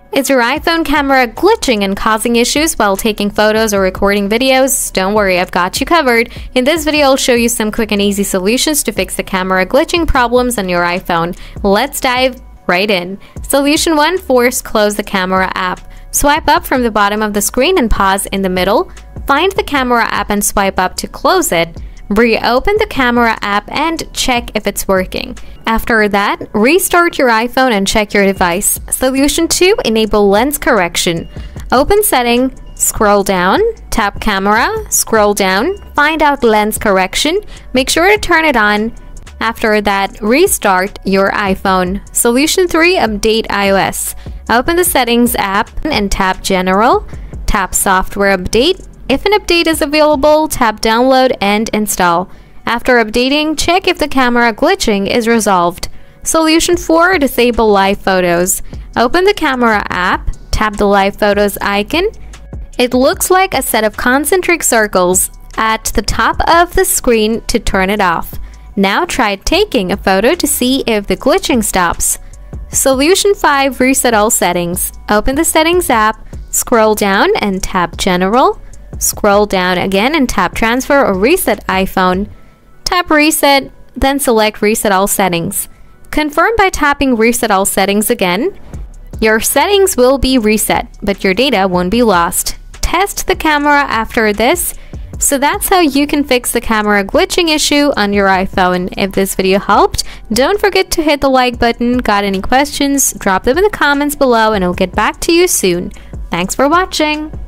Is your iPhone camera glitching and causing issues while taking photos or recording videos? Don't worry, I've got you covered. In this video, I'll show you some quick and easy solutions to fix the camera glitching problems on your iPhone. Let's dive right in. Solution 1. Force close the camera app. Swipe up from the bottom of the screen and pause in the middle. Find the camera app and swipe up to close it. Reopen the camera app and check if it's working. After that, restart your iPhone and check your device. Solution 2. Enable lens correction. Open Setting, scroll down, tap Camera, scroll down, find out lens correction. Make sure to turn it on. After that, restart your iPhone. Solution 3. Update iOS. Open the Settings app and tap General. Tap Software Update. If an update is available, tap Download and Install. After updating, check if the camera glitching is resolved. Solution 4. Disable live photos. Open the Camera app, tap the live photos icon. It looks like a set of concentric circles at the top of the screen to turn it off. Now try taking a photo to see if the glitching stops. Solution 5. Reset all settings. Open the Settings app, scroll down and tap General. Scroll down again and tap Transfer or Reset iPhone. Tap Reset, then select Reset All Settings. Confirm by tapping Reset All Settings again. Your settings will be reset, but your data won't be lost. Test the camera after this. So that's how you can fix the camera glitching issue on your iPhone. If this video helped, don't forget to hit the like button. Got any questions? Drop them in the comments below and I'll get back to you soon. Thanks for watching.